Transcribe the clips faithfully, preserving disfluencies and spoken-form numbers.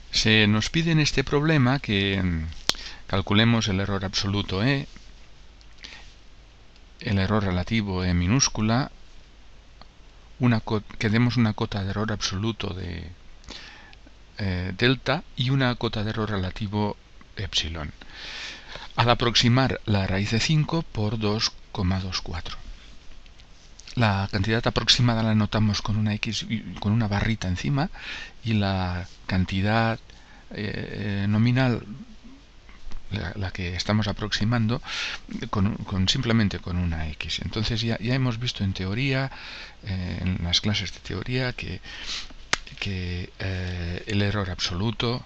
Se nos pide en este problema que mm, calculemos el error absoluto E, el error relativo E minúscula, una que demos una cota de error absoluto de eh, delta y una cota de error relativo epsilon, al aproximar la raíz de cinco por dos coma veinticuatro. La cantidad aproximada la anotamos con una X, con una barrita encima, y la cantidad eh, nominal, la, la que estamos aproximando, con, con simplemente con una X. Entonces ya, ya hemos visto en teoría, eh, en las clases de teoría, que, que eh, el error absoluto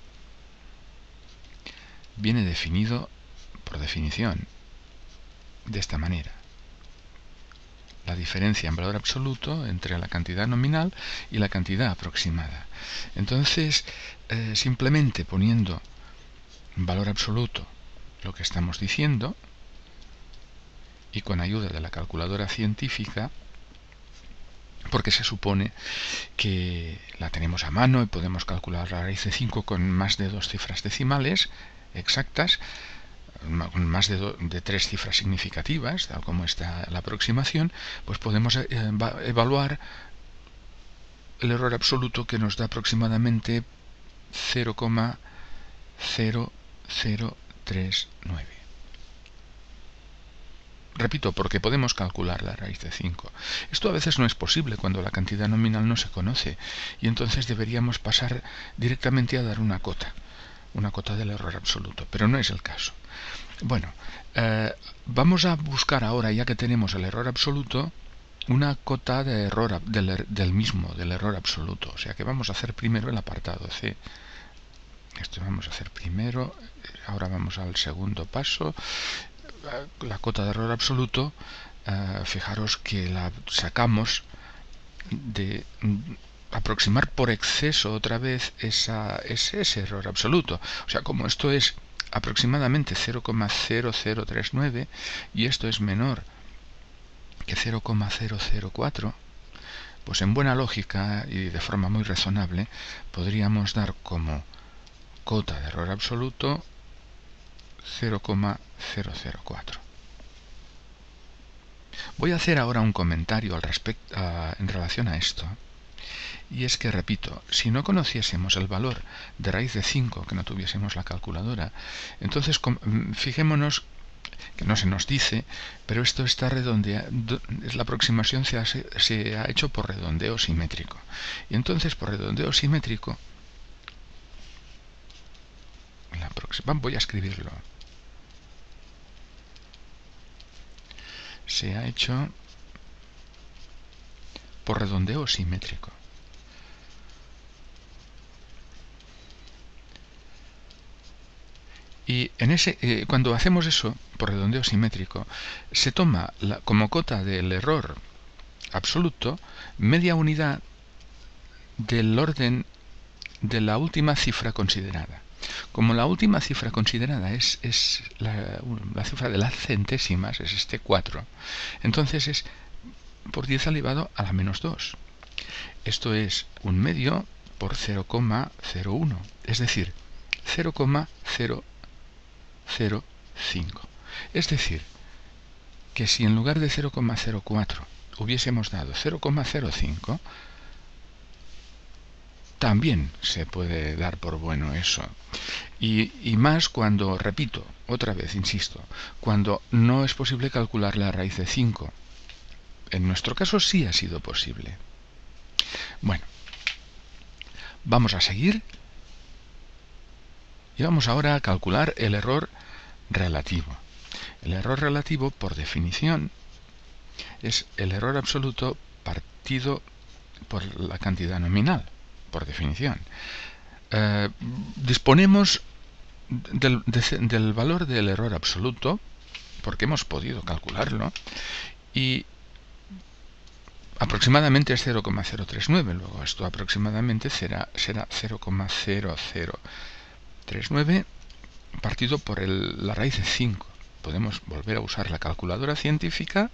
viene definido por definición de esta manera: la diferencia en valor absoluto entre la cantidad nominal y la cantidad aproximada. Entonces, eh, simplemente poniendo en valor absoluto lo que estamos diciendo, y con ayuda de la calculadora científica, porque se supone que la tenemos a mano y podemos calcular la raíz de cinco con más de dos cifras decimales exactas, con más de, do, de tres cifras significativas, tal como está la aproximación, pues podemos eh, evaluar el error absoluto, que nos da aproximadamente cero coma cero cero tres nueve. Repito, porque podemos calcular la raíz de cinco. Esto a veces no es posible cuando la cantidad nominal no se conoce, y entonces deberíamos pasar directamente a dar una cota, una cota del error absoluto, pero no es el caso. Bueno, eh, vamos a buscar ahora, ya que tenemos el error absoluto, una cota de error del, del mismo, del error absoluto. O sea que vamos a hacer primero el apartado C. Esto vamos a hacer primero. Ahora vamos al segundo paso. La cota de error absoluto, eh, fijaros que la sacamos de aproximar por exceso otra vez esa, ese, ese error absoluto. O sea, como esto es aproximadamente cero coma cero cero tres nueve y esto es menor que cero coma cero cero cuatro, pues en buena lógica y de forma muy razonable podríamos dar como cota de error absoluto cero coma cero cero cuatro. Voy a hacer ahora un comentario al respecto, uh, en relación a esto. Y es que, repito, si no conociésemos el valor de raíz de cinco, que no tuviésemos la calculadora, entonces fijémonos que no se nos dice, pero esto está redondeado, la aproximación se, hace, se ha hecho por redondeo simétrico. Y entonces, por redondeo simétrico, la próxima, voy a escribirlo. Se ha hecho por redondeo simétrico. Y en ese, eh, cuando hacemos eso por redondeo simétrico, se toma la, como cota del error absoluto media unidad del orden de la última cifra considerada. Como la última cifra considerada es, es la, la cifra de las centésimas, es este cuatro, entonces es por diez elevado a la menos dos. Esto es un medio por cero coma cero uno, es decir, cero coma cero cero cinco. Es decir, que si en lugar de cero coma cero cuatro hubiésemos dado cero coma cero cinco, también se puede dar por bueno eso. Y, y más cuando, repito, otra vez, insisto, cuando no es posible calcular la raíz de cinco. En nuestro caso sí ha sido posible. Bueno, vamos a seguir y vamos ahora a calcular el error relativo. El error relativo, por definición, es el error absoluto partido por la cantidad nominal, por definición. Eh, disponemos del, de, del valor del error absoluto, porque hemos podido calcularlo, y aproximadamente es cero coma cero tres nueve, luego esto aproximadamente será, será cero coma cero cero tres nueve partido por el, la raíz de cinco. Podemos volver a usar la calculadora científica,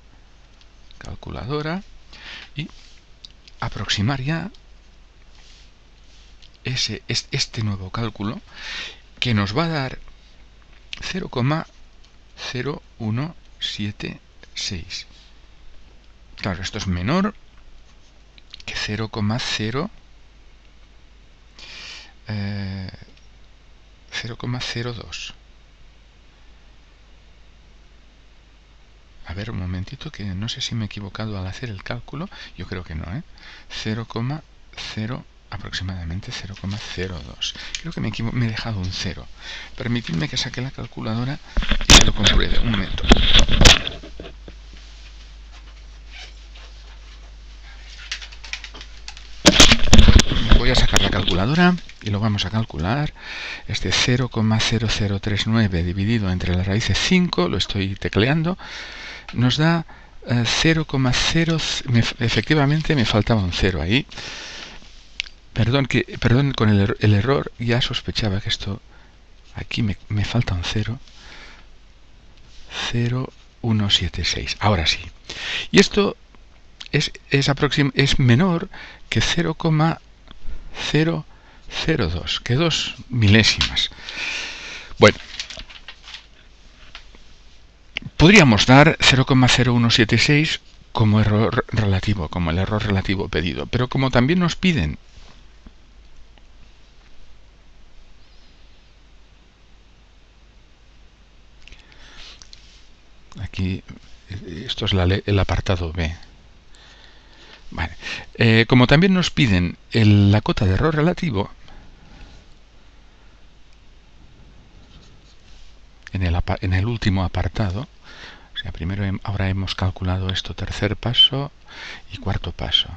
calculadora, y aproximar ya ese, este nuevo cálculo, que nos va a dar cero coma cero uno siete seis. Claro, esto es menor que cero coma cero cero dos. A ver, un momentito, que no sé si me he equivocado al hacer el cálculo. Yo creo que no, ¿eh? cero coma cero, aproximadamente cero coma cero dos. Creo que me, me he dejado un cero. Permitidme que saque la calculadora y lo compruebe. Un momento. Voy a sacar la calculadora y lo vamos a calcular. Este cero coma cero cero tres nueve dividido entre la raíz de cinco, lo estoy tecleando, nos da eh, cero coma cero. Efectivamente me faltaba un cero ahí. Perdón, que, perdón con el, el error, ya sospechaba que esto, aquí me, me falta un cero. cero coma uno siete seis. Ahora sí. Y esto es, es, aproxim, es menor que cero coma cero cero dos, que dos milésimas. Bueno, podríamos dar cero coma cero uno siete seis como error relativo, como el error relativo pedido, pero como también nos piden aquí, esto es la, el apartado B. Vale. Eh, como también nos piden el, la cota de error relativo, en el, en el último apartado, o sea, primero he, ahora hemos calculado esto, tercer paso y cuarto paso.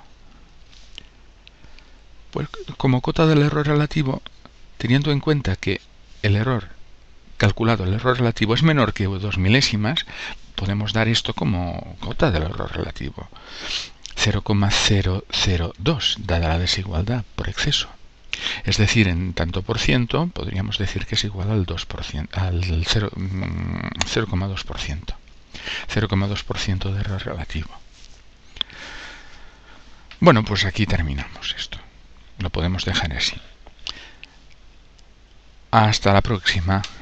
Pues como cota del error relativo, teniendo en cuenta que el error calculado, el error relativo es menor que dos milésimas, podemos dar esto como cota del error relativo. cero coma cero cero dos, dada la desigualdad por exceso. Es decir, en tanto por ciento, podríamos decir que es igual al dos por ciento, al cero coma dos por ciento. cero coma dos por ciento de error relativo. Bueno, pues aquí terminamos esto. Lo podemos dejar así. Hasta la próxima.